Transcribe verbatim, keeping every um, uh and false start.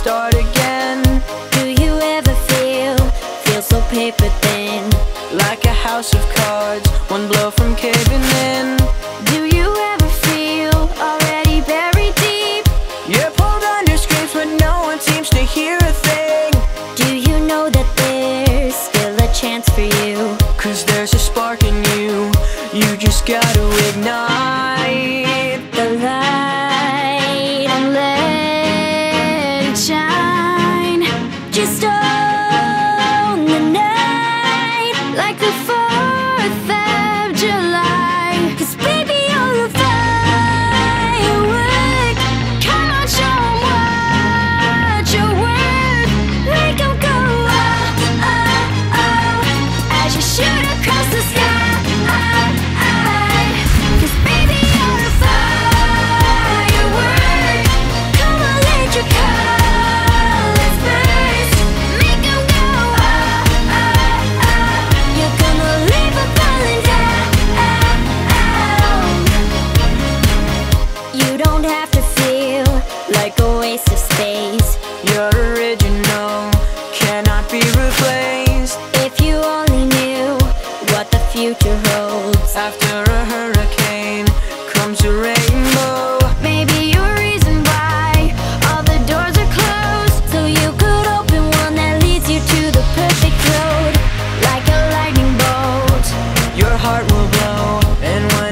start again. Do you ever feel, feel so paper thin? Like a house of cards, one blow from caving in. Do you ever feel already buried deep? You're pulled under screams but no one seems to hear a thing. Do you know that there's still a chance for you? Cause there's a spark in you, you just gotta ignite the light and let it shine. Just own the night like the fourth of July. Cause baby, you're a firework. Come on, show 'em what you're worth. Make 'em go oh, oh, oh, as you shoot across the sky. Cause baby, you're a firework. Come on, let your colors burst. Make 'em go oh, oh, oh. You're gonna leave 'em falling down. You don't have to feel like a waste of space. You're original, cannot be replaced. If you only knew what the future holds. After a hurricane comes a rain.